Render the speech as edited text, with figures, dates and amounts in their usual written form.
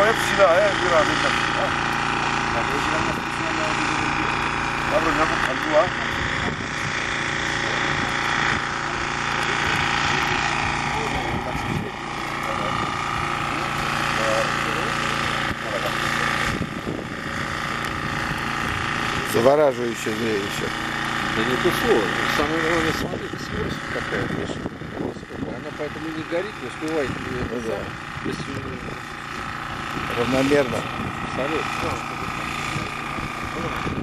hep silah, bir ahmet silah. Tabii ne bu kaldı var? Завораживающее зрелище. Да не то слово. Самое главное, смотрите, скорость какая бешеная. Она поэтому не горит, не успевает. Ну да. Если... Равномерно. Салют.